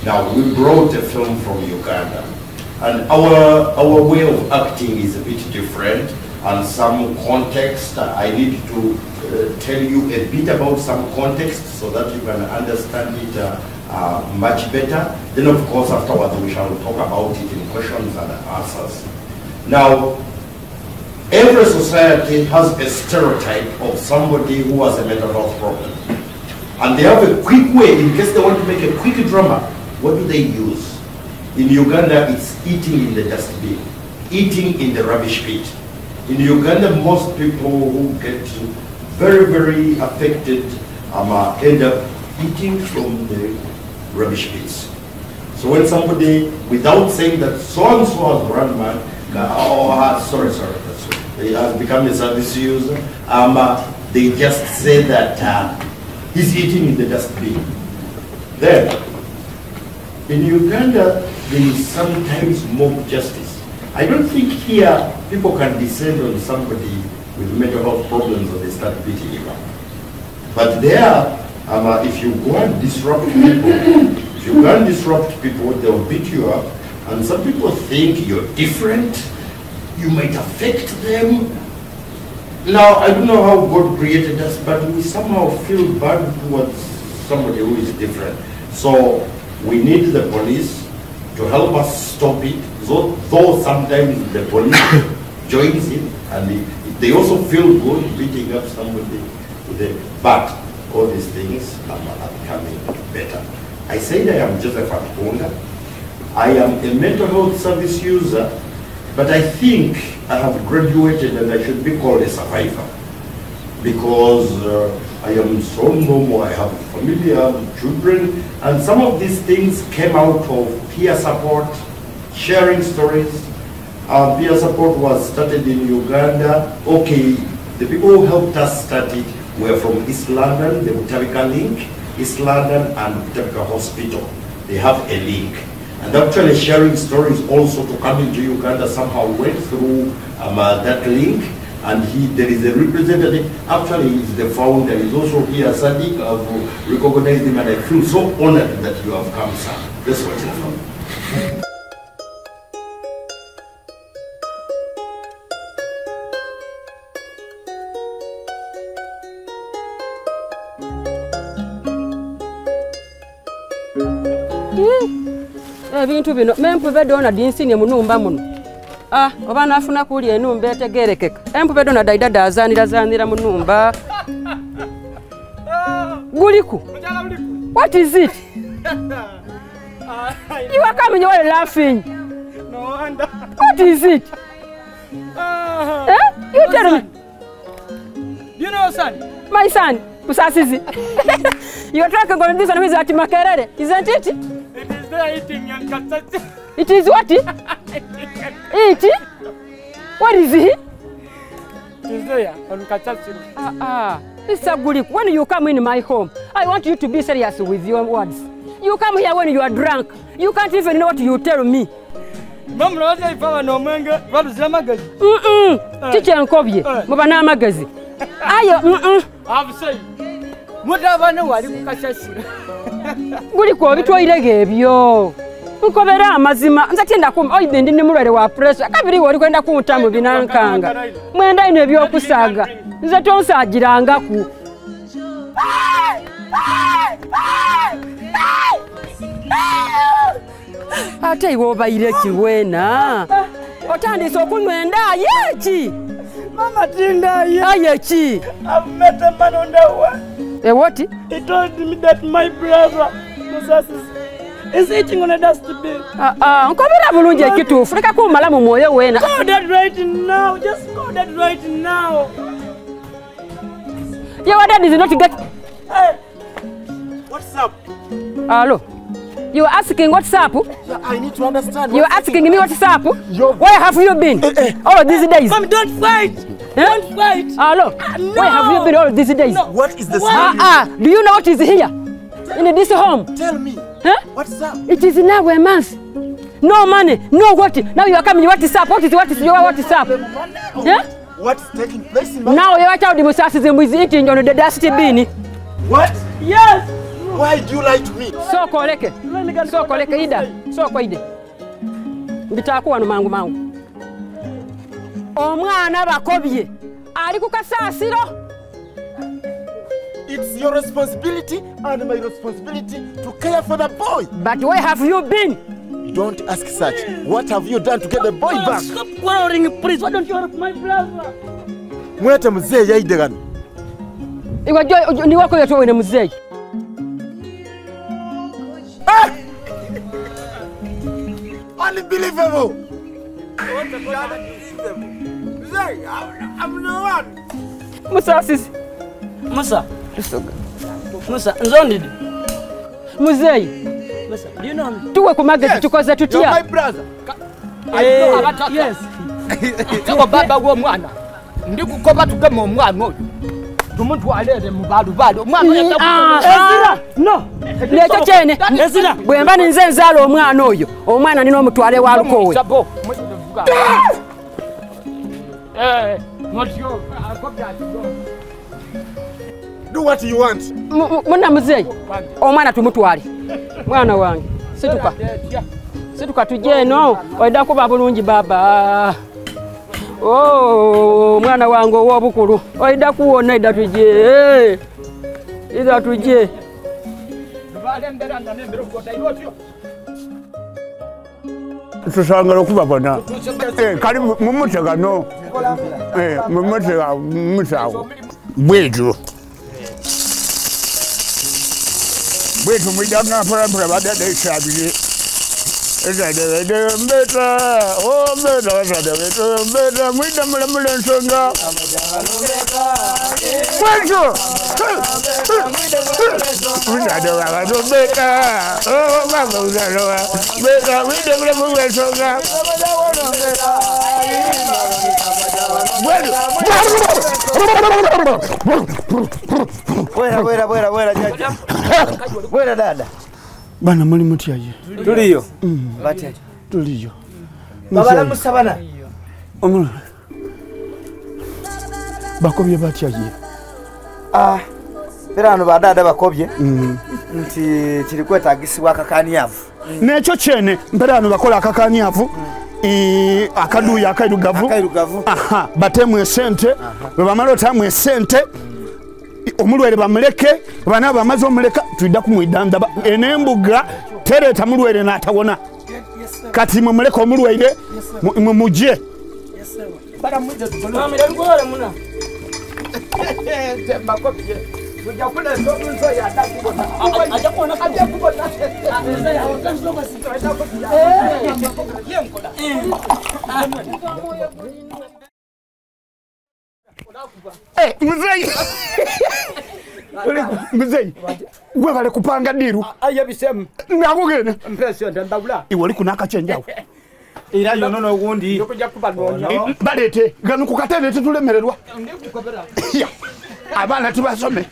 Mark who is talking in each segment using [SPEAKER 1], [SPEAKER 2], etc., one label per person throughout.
[SPEAKER 1] Now, we brought a film from Uganda, and our way of acting is a bit different, and some context. I need to tell you a bit about some context so that you can understand it much better. Then, of course, afterwards, we shall talk about it in questions and answers. Now, every society has a stereotype of somebody who has a mental health problem. And they have a quick way, in case they want to make a quick drama, what do they use? In Uganda, it's eating in the dustbin, eating in the rubbish pit. In Uganda, most people who get very, very affected end up eating from the rubbish pits. So when somebody, without saying that so-and-so has run mad, sorry, he has become a service user, they just say that he's eating in the dustbin. Then, in Uganda, there is sometimes mob justice. I don't think here people can descend on somebody with mental health problems and they start beating him up. But there, if you go and disrupt people, they'll beat you up. And some people think you're different, you might affect them. Now, I don't know how God created us, but we somehow feel bad towards somebody who is different. So we need the police to help us stop it, though sometimes the police joins in, and they also feel good beating up somebody. But all these things are becoming better. I said I am Joseph Atukunda. I am a mental health service user, but I think I have graduated and I should be called a survivor, because I am so normal. I have a family, I have children, and some of these things came out of peer support, sharing stories. Peer support was started in Uganda. Okay, the people who helped us start it were from East London, the Butabika link, East London and Butabika Hospital. They have a link. And actually Sharing Stories also to come into Uganda somehow went through that link. And there is a representative, actually he's the founder, he's also here, Sadiq. I've recognized him and I feel so honored that you have come, sir. That's what it's from.
[SPEAKER 2] Ebintu bino mempuve dona dinsinie munumba muno. Oba nafuna kuli enumba etegerekeka. Empuve dona daida azanira munumba. Guliku. What is it? You are coming, you are laughing.
[SPEAKER 3] No wonder.
[SPEAKER 2] What is it? You tell me.
[SPEAKER 3] You know, son?
[SPEAKER 2] My son, Pusasizi. You are talking about this one with Makerere, isn't it?
[SPEAKER 3] It is there eating young cats.
[SPEAKER 2] It is what? Eat? What is it?
[SPEAKER 3] It is there on Katsatsu.
[SPEAKER 2] Mr. Gulik, when you come in my home, I want you to be serious with your words. You come here when you are drunk. You can't even know what you tell me.
[SPEAKER 3] Mom, I found no manga. What is the magazine?
[SPEAKER 2] Teacher and Kobe, Mobana magazine.
[SPEAKER 3] I've said, whatever no one can say.
[SPEAKER 2] Guliko, we try to give you. Ukobera amazima nzatenda kum oyibindi nimulwere wa pressure kabiri wori kwenda kumutamu binankanga mwenda ine byo kusaga nzatonsagira ku ate iwo bayire kiwena otandise okunwenda yeki
[SPEAKER 3] Mama Tinda
[SPEAKER 2] yeki
[SPEAKER 3] I've met a man on the way.
[SPEAKER 2] What?
[SPEAKER 3] He told me that my brother is eating on a dustbin.
[SPEAKER 2] Nkobera bulungi ekituufu leka kumala mu mwoyo wena.
[SPEAKER 3] Go that right now. Just go that right now.
[SPEAKER 2] Your dad is not get.
[SPEAKER 3] Hey, what's up?
[SPEAKER 2] Hello. You are asking what's up?
[SPEAKER 4] Yeah, I need to understand.
[SPEAKER 2] You are asking me what's up? Where have you been? All these days.
[SPEAKER 3] Mom, don't fight. Don't fight.
[SPEAKER 2] Hello.
[SPEAKER 3] No.
[SPEAKER 2] Where have you been all these days?
[SPEAKER 3] No.
[SPEAKER 4] What is the scenario?
[SPEAKER 2] Do you know what is here? In this home?
[SPEAKER 4] Tell me.
[SPEAKER 2] Huh?
[SPEAKER 4] What's up?
[SPEAKER 2] It is now a month. No money, no what? Now you are coming. What is up? What is up? Huh?
[SPEAKER 4] What's taking place in my
[SPEAKER 2] Now you are child is eating on the dusty bin.
[SPEAKER 4] What?
[SPEAKER 3] Yes.
[SPEAKER 4] Why do you lie to me?
[SPEAKER 2] Soko leke ida. Soko ide. Bitakuwa no mangu. Omwana bakobye. Ali ku kasasiro.
[SPEAKER 4] It's your responsibility and my responsibility to care for the boy.
[SPEAKER 2] But where have you been?
[SPEAKER 4] Don't ask such. What have you done to get the boy back?
[SPEAKER 3] Stop quarreling, please. Why don't you help my brother?
[SPEAKER 4] Mwete mzee yaide gani?
[SPEAKER 2] Iwa ni wako yoto wene mzee.
[SPEAKER 4] Unbelievable.
[SPEAKER 3] I'm the one.
[SPEAKER 2] Musa sisi.
[SPEAKER 3] Musa, nzondidi.
[SPEAKER 2] Mzee.
[SPEAKER 3] Musa, do you know me?
[SPEAKER 2] Tuwe ku magazine tukoze tutia.
[SPEAKER 4] You're my brother.
[SPEAKER 3] Yes.
[SPEAKER 5] Tuko baba wo mwana. Ndikukoba tugema omwana oyo. Tumuntu alere mu badu. Omwana
[SPEAKER 2] Ezira. No. Lecho chene. Ezira. Bwemba ninze nzalo omwana oyo. Omwana nino omutwale wa lukowe.
[SPEAKER 4] Do what you want.
[SPEAKER 2] Muna mzee. Omwana tumutwale. Mwana wange. Situka tuje no. Oida kuba bulungi baba. Oh, mwana wange wobukulu. Oida kuona ida tuje. Ida tuje.
[SPEAKER 6] Tusangala kubabona. Kali mumutega no. Mumutega musawo. Bwejo mwijanga para badade shabile. Ezade mbeta, oh mbeta ezade mbeta mwida mule nsonga. Bwejo. Mwida wabado mbeta. Oh baba uzalowa. Mbeta mwida mule nsonga.
[SPEAKER 7] Bwera jaja. Bwera dada.
[SPEAKER 6] Bana muli mutiaje.
[SPEAKER 7] Tuliyo. Batiaje.
[SPEAKER 6] Tuliyo.
[SPEAKER 7] Babala musabana.
[SPEAKER 6] Omula. Bakobye batiaje.
[SPEAKER 7] Birano badada bakobye. Nti kirikwetagisibwa akakaniyavu.
[SPEAKER 6] Necho chene mperano bakola akakaniyavu. Akaduya akairugavu. Aha, batemu esente. Bamalo tamu esente. Omulwere bamuleke bana bamaze omuleka tuida kumwidanda enembuga tereta mulwere natawona kati mumuleka omulwere mumuje
[SPEAKER 3] Bara muje tukamira ngore muna. Temba kopye. Kuja kule nzo ya daku. Aja kuona kabia kubona. Ya utazo basi tuacha kopya. Yemkola.
[SPEAKER 6] Mzee wewe wale kupanga diru
[SPEAKER 3] Aya bisem.
[SPEAKER 6] ngakugene
[SPEAKER 3] Mpesyo ndabula.
[SPEAKER 6] iwali kunaka chenjawo
[SPEAKER 7] Ira yono no gundi.
[SPEAKER 3] Yokuja kubandonya.
[SPEAKER 6] balete ganu kukatene tulemererwa
[SPEAKER 3] Ndikukobera.
[SPEAKER 6] abana tubasome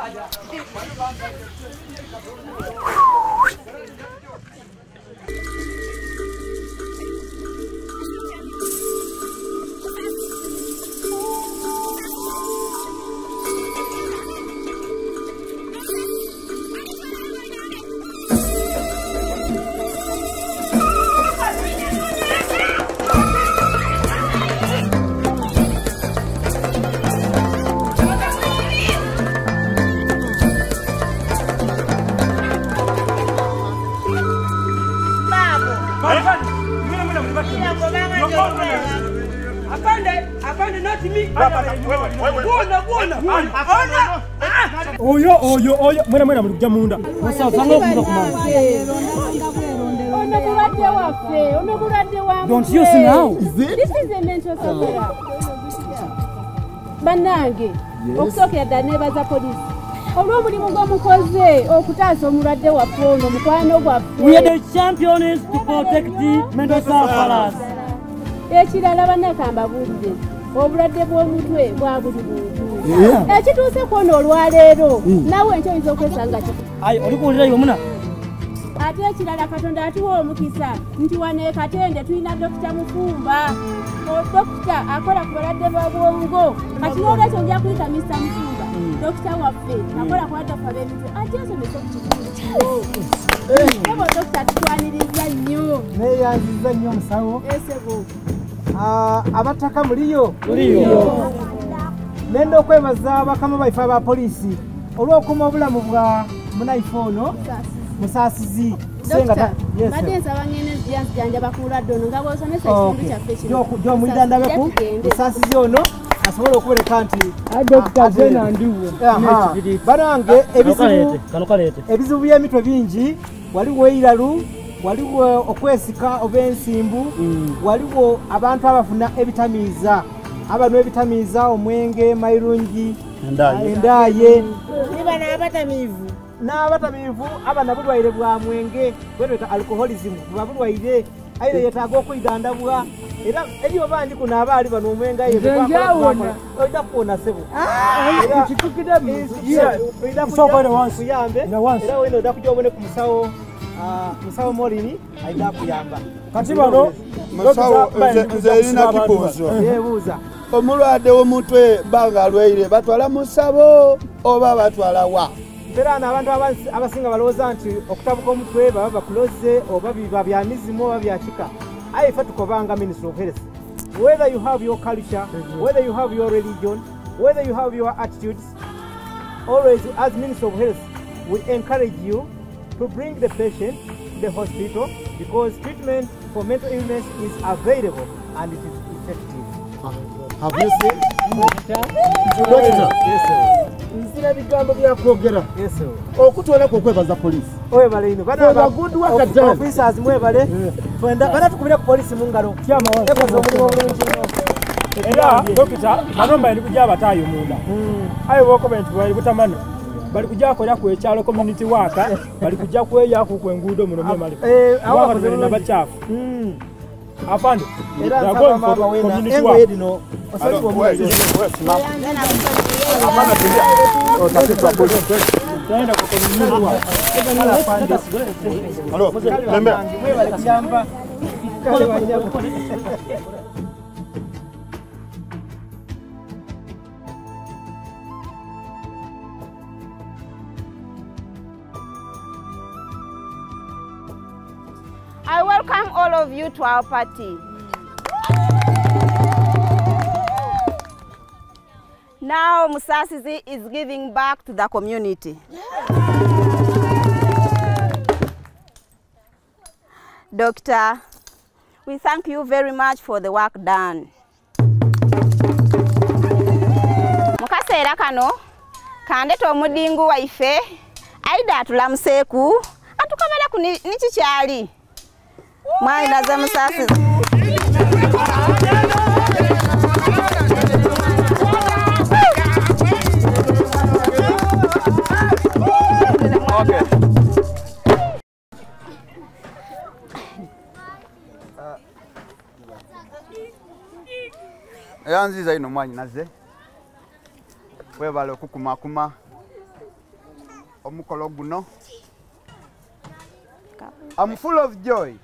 [SPEAKER 3] Afande not me. Oyo mwena mulikuja munda. Sasa zango kuja kumanda. Don't you see now?
[SPEAKER 8] This is a mental software. Banange. Okusokera daneba za police. Olwo mulimu gwomukoze okutaasa omulwadde waffe ono mukwano gwaffe.
[SPEAKER 3] We are the champions to protect the mental sufferers.
[SPEAKER 8] Ekirala bannakamba bulire obulwadde bw'omutwe bwa buli muntu. Ekituuse kwona olwaleero nawe enkyo oyinza okwesanga kiki.
[SPEAKER 3] Ayi oli kuwulira yomuna.
[SPEAKER 8] Ate ekirala Katonda atuwa omukisa nti wano e Katende tulina Dr. Mufumba. Dokita akola ku balwadde bwa bwongo. Kati n'olwekyo nja kuyita Mr. Mufumba. dokita waffe nakola kwata fa bebintu ate asomesa okukitundu kino ebo dokita tutwaniriza nnyo
[SPEAKER 3] neyanziza nnyo omusawo
[SPEAKER 8] esebo
[SPEAKER 3] abataka muliyo nenda okwebaza bakama baife aba polisi olw'okuuma obulamu bwa munaife ono musaasizi
[SPEAKER 8] badensa bangene zijanjaba kulwadde ono nga bw'osomesa ekitundu kyaffe kino
[SPEAKER 3] gy'omwidandabeku musaasizi ono asobola okubereka nti banange ebizibu by'emitwe bingi waliwo eiralu waliwo okwesika oba ensimbu waliwo abantu abafuna ebitamiiza abanwa ebitamiiza omwenge mayirungi endaaye n'abatamiivu abana bulwaire bwa mwenge bwetweta alcoholism buba bulwaire aina yetaaga okwidandabwa era eriyo bangi kuno abaali bano omwenga oida kuwona sebo kuyambe era wena oda kuja obone ku musawo morini aida kuyamba
[SPEAKER 9] kati bano nze erina kibuuzo
[SPEAKER 3] yebuuza
[SPEAKER 9] omulwadde w'omutwe banga alwaire batwala mu ssabo oba batwala wa
[SPEAKER 3] era n'abantu abasinga balowooza nti okutabuka omutwe baba bakuloze oba biba bya mizimu oba bya kika aye ffe tukobanga Ministry of Health. Whether you have your culture, whether you have your religion, whether you have your attitudes, always as Minister of Health, we encourage you to bring the patient to the hospital because treatment for mental illness is available and it is effective.
[SPEAKER 4] Have you seen? Yes, sir. Nzira bigambo bya kwogera.
[SPEAKER 3] Yes, sir.
[SPEAKER 4] Okutwala kwekwebaza police.
[SPEAKER 3] Oyebale ino.
[SPEAKER 4] Bana good work done.
[SPEAKER 3] Officers mwebale. Twenda bana tukubira ku police mu ngalo. Kyama wansi. Ekoze omulimu omulungi nnyo.
[SPEAKER 10] Era dokita balomba ndi kujja abatayo munda. Ayo boko bentu bali butamana. Bali kujja kola ku ekyalo community work, bali kujja kweya ku kwengudo muno mali. Awo na bachafu. Afande.
[SPEAKER 3] Era nsaba mama wena engo yedino. Osati omwezi.
[SPEAKER 4] Amana pia. Otakitwa police.
[SPEAKER 10] Taenda kwa community work.
[SPEAKER 3] Ala afande.
[SPEAKER 4] Halo, tembea.
[SPEAKER 3] Mwebale kuyamba. Kale wanyago.
[SPEAKER 11] I welcome all of you to our party. Now Musasizi is giving back to the community. Doctor, we thank you very much for the work done. Mukaseera kano kandeta omudingu waife aida atulamuseeku atukabala ku nikikyali Mwana za Musasizi.
[SPEAKER 7] Okay. Yanziza ino mwanyi naze. Webale okukumakuma omukolo guno. I'm full of joy.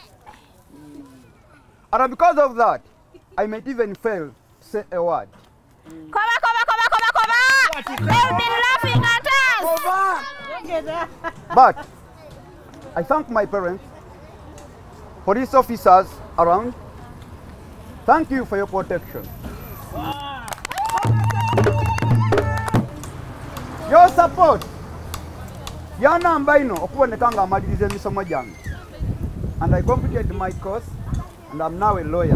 [SPEAKER 7] And because of that, I might even fail to say a word.
[SPEAKER 11] Koba! They've been laughing at us!
[SPEAKER 7] But I thank my parents, police officers around. Thank you for your protection. Your support. Yana mbaino okuboneka nga amaliriza emisomo gyange. And I completed my course and I'm now a lawyer.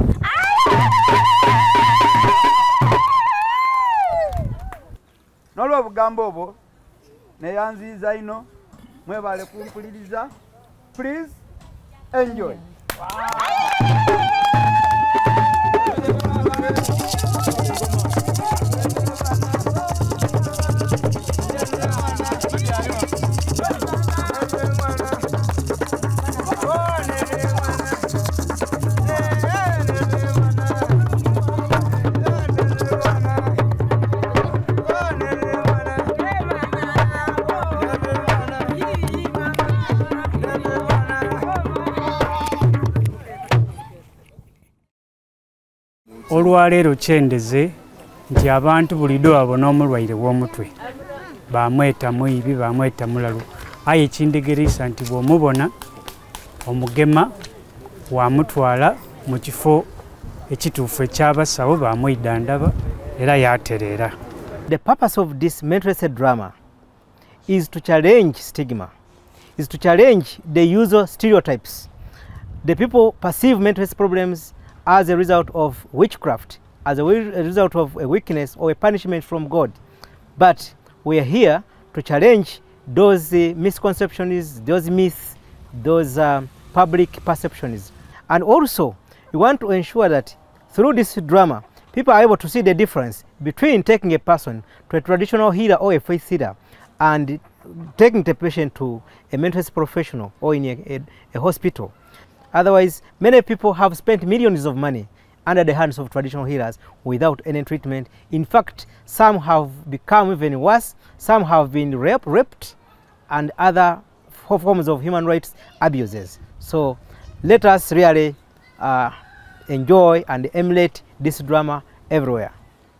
[SPEAKER 7] Nolwa bugambo obwo neyanziza ino mwebale kumpuliriza. Please enjoy.
[SPEAKER 10] Olwaleero kyendeze
[SPEAKER 12] nti abantu buliddwe babona omulwaire w'omutwe bamweta muyibi bamweta mulalu aye ekindegeresa nti bw'omubona omugema wamutwala mu kifo ekituufu ekyabasawo bamwidandaba era yatereera.
[SPEAKER 3] The purpose of this mental health drama is to challenge stigma, is to challenge the usual stereotypes. The people perceive mental health problems as a result of witchcraft, as a result of a weakness or a punishment from God. But we are here to challenge those misconceptions, those myths, those public perceptions. And also, we want to ensure that through this drama, people are able to see the difference between taking a person to a traditional healer or a faith healer and taking the patient to a mental health professional or in a hospital. Otherwise, many people have spent millions of money under the hands of traditional healers without any treatment. In fact, some have become even worse, some have been raped, and other forms of human rights abuses. So let us really enjoy and emulate this drama everywhere.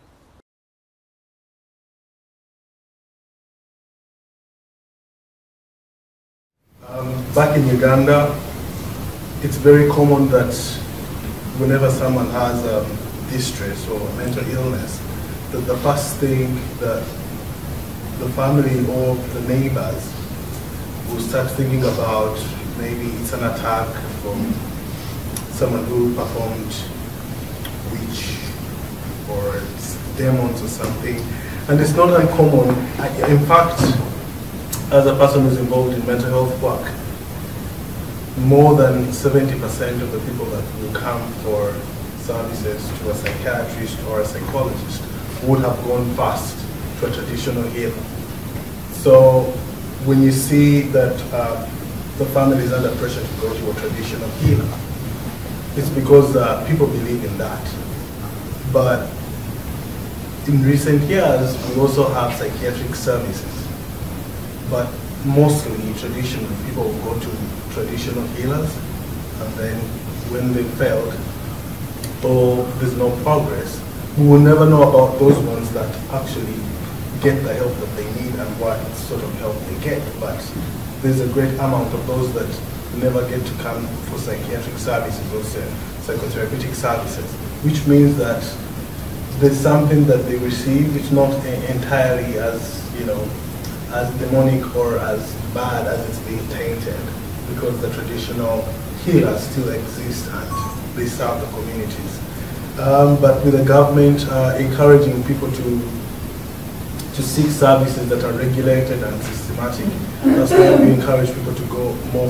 [SPEAKER 13] Back in Uganda, it's very common that whenever someone has distress or mental illness, that the first thing that the family or the neighbors will start thinking about, maybe it's an attack from someone who performed witch or it's demons or something. And it's not uncommon. In fact, as a person who's involved in mental health work, more than 70% of the people that will come for services to a psychiatrist or a psychologist would have gone first to a traditional healer. So when you see that the family is under pressure to go to a traditional healer, it's because people believe in that. But in recent years, we also have psychiatric services. But mostly, traditionally, people will go to traditional healers, and then when they failed or there's no progress, we will never know about those ones that actually get the help that they need and what sort of help they get. But there's a great amount of those that never get to come for psychiatric services or psychotherapeutic services, which means that there's something that they receive. It's not entirely as, as demonic or as bad as it's being tainted, because the traditional healers still exist and they serve the communities. But with the government encouraging people to seek services that are regulated and systematic, that's why we encourage people to go more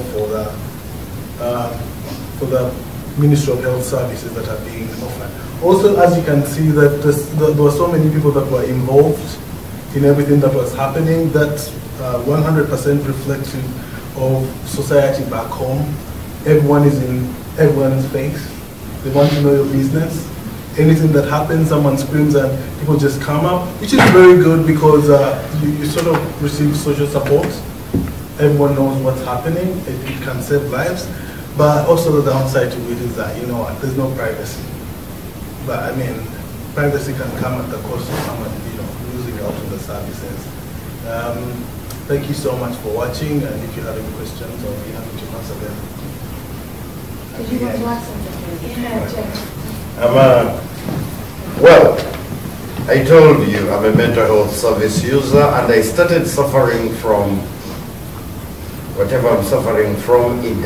[SPEAKER 13] for the Ministry of Health services that are being offered. Also, as you can see, that there were so many people that were involved in everything that was happening, that 100% reflective of society back home. Everyone is in everyone's face. They want to know your business. Anything that happens, someone screams and people just come up, which is very good because you sort of receive social support. Everyone knows what's happening. It can save lives. But also the downside to it is that, there's no privacy. But I mean, privacy can come at the cost of someone, losing out on the services. Thank you so much for watching, and if you have any questions, I'll be happy to answer them.
[SPEAKER 14] Did you want to ask something? Yeah,
[SPEAKER 1] well, I told you I'm a mental health service user, and I started suffering from whatever I'm suffering from in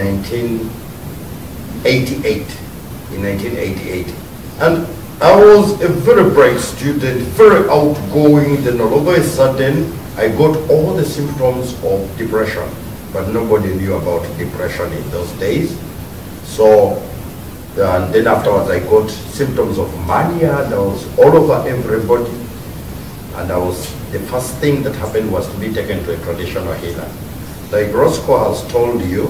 [SPEAKER 1] 1988. And I was a very bright student, very outgoing. Then all of a sudden, I got all the symptoms of depression, but nobody knew about depression in those days. So, and then afterwards, I got symptoms of mania. That was all over everybody. And the first thing that happened was to be taken to a traditional healer. Like Rosco has told you,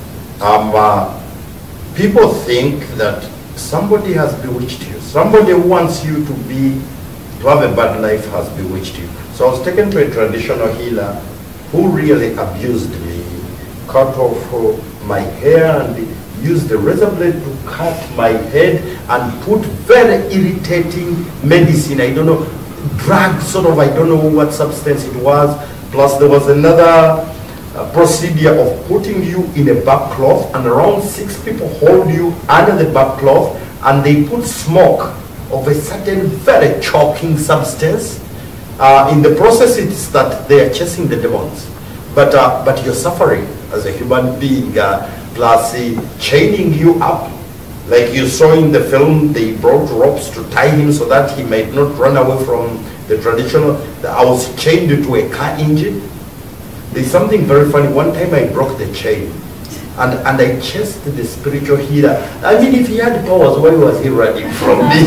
[SPEAKER 1] people think that somebody has bewitched you. Somebody who wants you to have a bad life has bewitched you. So I was taken to a traditional healer who really abused me, cut off my hair and used the razor blade to cut my head and put very irritating medicine. I don't know drug, sort of, I don't know what substance it was. Plus there was another procedure of putting you in a back cloth, and around 6 people hold you under the back cloth, and they put smoke of a certain very choking substance. In the process, it's that they are chasing the demons. But you're suffering as a human being, plus chaining you up. Like you saw in the film, they brought ropes to tie him so that he might not run away from the traditional. I was chained to a car engine. There's something very funny. One time I broke the chain, and I chased the spiritual healer. I mean, if he had powers, why was he running from me?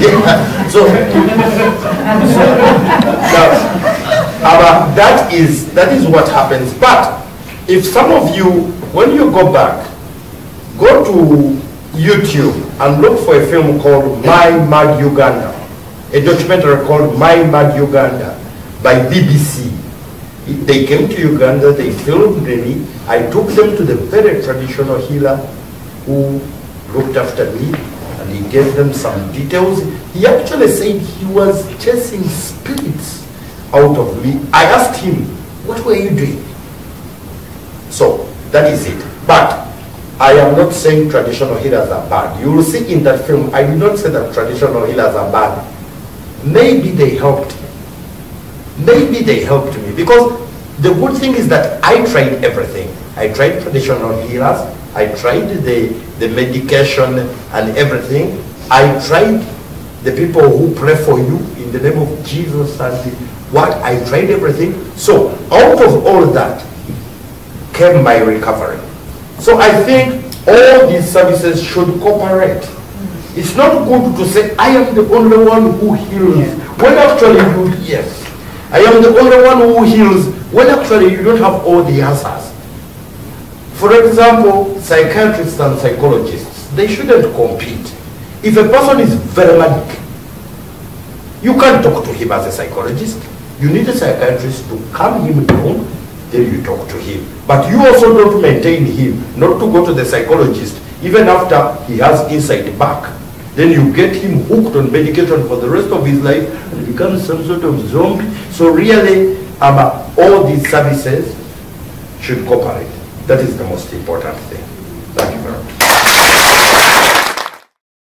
[SPEAKER 1] That is what happens. But if some of you, when you go back, go to YouTube and look for a film called My Mad Uganda, a documentary called My Mad Uganda by BBC. They came to Uganda, they filmed me. I took them to the very traditional healer who looked after me, and he gave them some details. He actually said he was chasing spirits out of me. I asked him, what were you doing? So that is it. But I am not saying traditional healers are bad. You will see in that film, I did not say that traditional healers are bad. Maybe they helped me. Maybe they helped me, because the good thing is that I tried everything. I tried traditional healers, I tried the medication and everything. I tried the people who pray for you in the name of Jesus and I tried everything. So out of all that came my recovery. So I think all these services should cooperate. It's not good to say, I am the only one who heals, when actually you, yes. I am the only one who heals, when actually you don't have all the answers. For example, psychiatrists and psychologists, they shouldn't compete. If a person is very manic, you can't talk to him as a psychologist. You need a psychiatrist to calm him down, then you talk to him. But you also don't maintain him, not to go to the psychologist, even after he has insight back. Then you get him hooked on medication for the rest of his life and becomes some sort of zombie. So really, all these services should cooperate. That is the most important thing. Thank you very much.